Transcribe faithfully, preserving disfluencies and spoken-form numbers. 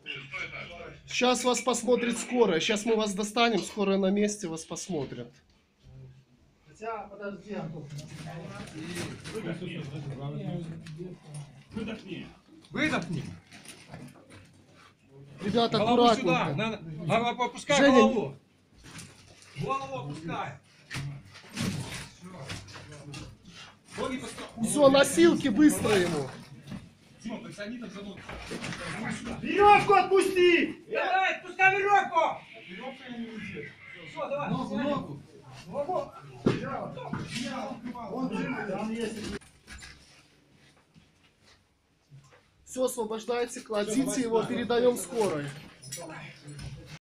Сейчас вас посмотрит скорая. Сейчас мы вас достанем, скорая на месте вас посмотрит. Хотя, подожди, Антон. Выдохни. Выдохни. Ребята, Голову сюда. аккуратненько. Надо, опускай Женя, голову. Голову опускай. Ноги поставь. Все, носилки быстро ему. Дима, присоедини там за ноги. Веревку отпусти! Давай, отпускай веревку! Веревка не уйдет. Все, давай. Ногу, ногу. Ногу. Вон, там есть. Все, освобождайте, кладите его, передаем скорой.